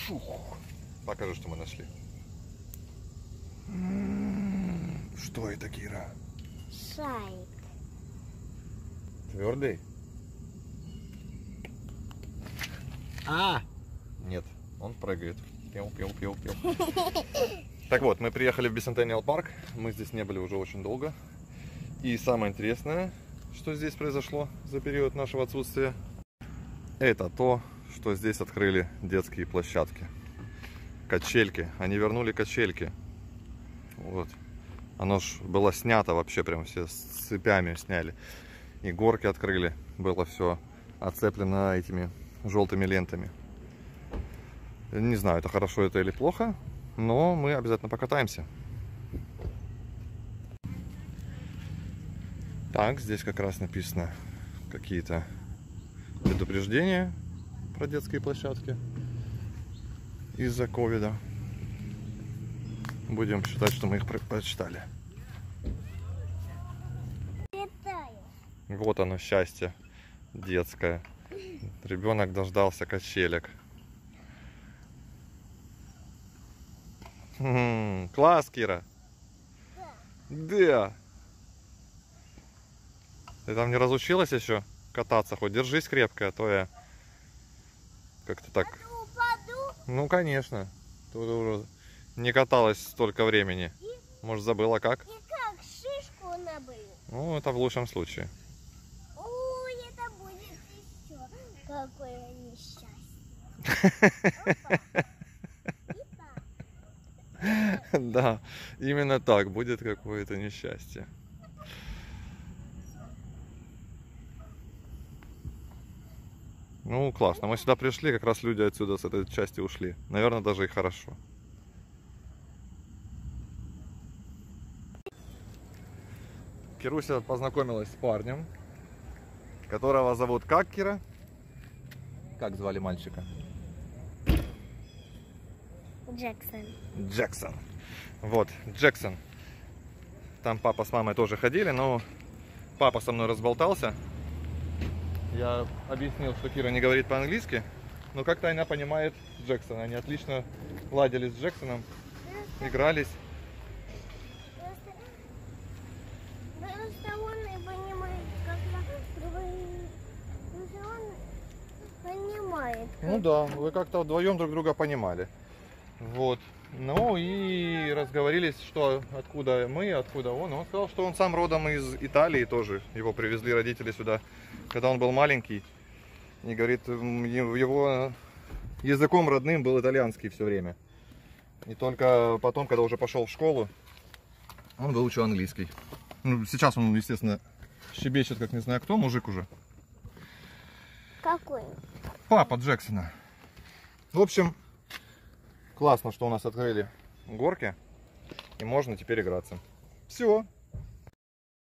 Фух. Покажи, что мы нашли. Что это, Кира? Шарик. Твердый? Нет, он прыгает. Пел. Так вот, мы приехали в Bicentennial Park. Мы здесь не были уже очень долго. И самое интересное, что здесь произошло за период нашего отсутствия, это то, что здесь открыли детские площадки. Качельки. Они вернули качельки. Вот. Оно ж было снято вообще, прям все с цепями сняли. И горки открыли. Было все оцеплено этими желтыми лентами. Не знаю, это хорошо это или плохо, но мы обязательно покатаемся. Так, здесь как раз написано какие-то предупреждения про детские площадки из-за ковида. Будем считать, что мы их прочитали. Вот оно, счастье детское. Ребенок дождался качелек. Класс, Кира. Да. Ты там не разучилась еще кататься? Хоть держись крепко, а то я как-то так... Ну, конечно. Ты уже не каталась столько времени. Может, забыла как? И как шишку набыл. Ну, это в лучшем случае. Ой, это будет еще какое несчастье. Да, именно так, будет какое-то несчастье. Ну, классно. Мы сюда пришли, как раз люди отсюда с этой части ушли. Наверное, даже и хорошо. Кируся познакомилась с парнем, которого зовут как, Кира? Как звали мальчика? Джексон. Джексон. Вот, Джексон. Там папа с мамой тоже ходили, но папа со мной разболтался. Я объяснил, что Кира не говорит по-английски, но как-то она понимает Джексона. Они отлично ладили с Джексоном, игрались. Просто он не понимает, как он понимает. Ну да, вы как-то вдвоем друг друга понимали. Вот. Ну и разговорились, что откуда мы, откуда он. Он сказал, что он сам родом из Италии тоже. Его привезли родители сюда, когда он был маленький. И говорит, его языком родным был итальянский все время. И только потом, когда уже пошел в школу, он выучил английский. Ну, сейчас он, естественно, щебечет, как не знаю кто, мужик уже. Какой? Папа Джексона. В общем, классно, что у нас открыли горки. И можно теперь играться. Все.